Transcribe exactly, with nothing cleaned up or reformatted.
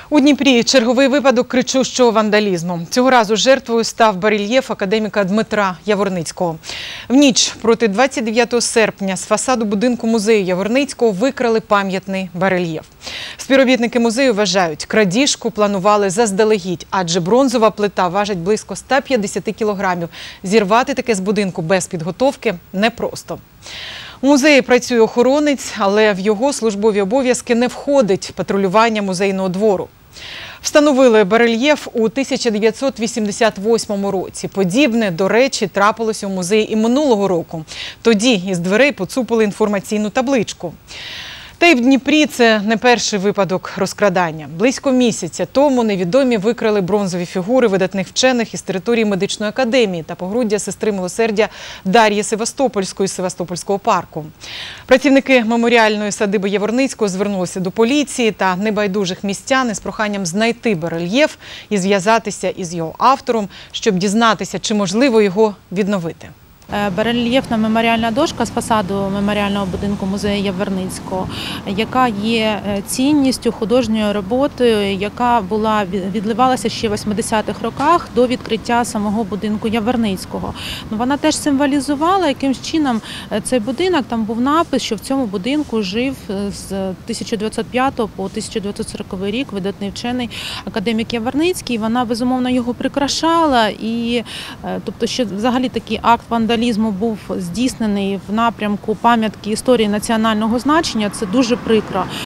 У Дніпрі черговий випадок кричущого вандалізму. Цього разу жертвою став барельєф академіка Дмитра Яворницького. В ніч проти двадцять дев'ятого серпня з фасаду будинку музею Яворницького викрали пам'ятний барельєф. Співробітники музею вважають, крадіжку планували заздалегідь, адже бронзова плита важить близько ста п'ятдесяти кілограмів. Зірвати таке з будинку без підготовки непросто. У музеї працює охоронець, але в його службові обов'язки не входить патрулювання музейного двору. Встановили барельєф у тисяча дев'ятсот вісімдесят восьмому році. Подібне, до речі, трапилося у музеї і минулого року. Тоді із дверей поцупили інформаційну табличку. Та й в Дніпрі це не перший випадок розкрадання. Близько місяця тому невідомі викрали бронзові фігури видатних вчених із території медичної академії та погруддя сестри милосердя Дар'ї Севастопольської з Севастопольського парку. Працівники меморіальної садиби Яворницького звернулися до поліції та небайдужих містян із проханням знайти барельєф і зв'язатися із його автором, щоб дізнатися, чи можливо його відновити. Барельєфна меморіальна дошка з фасаду меморіального будинку музею Яворницького, яка є цінністю художньою роботою, яка була відливалася ще в восьмидесятих роках до відкриття самого будинку Яворницького. Вона теж символізувала, якимсь чином цей будинок, там був напис, що в цьому будинку жив з тисяча дев'ятсот п'ятого по тисяча дев'ятсот сороковий рік видатний вчений академік Яворницький. Вона, безумовно, його прикрашала, і, тобто, що взагалі такий акт вандалізму був здійснений в напрямку пам'ятки історії національного значення, це дуже прикро.